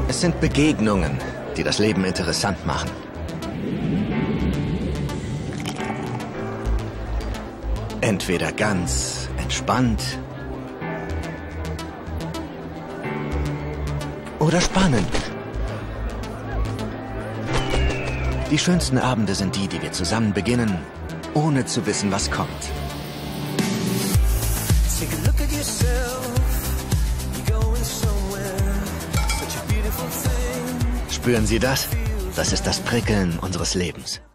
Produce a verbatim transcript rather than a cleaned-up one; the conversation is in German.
Es sind Begegnungen, die das Leben interessant machen. Entweder ganz entspannt oder spannend. Die schönsten Abende sind die, die wir zusammen beginnen, ohne zu wissen, was kommt. Spüren Sie das? Das ist das Prickeln unseres Lebens.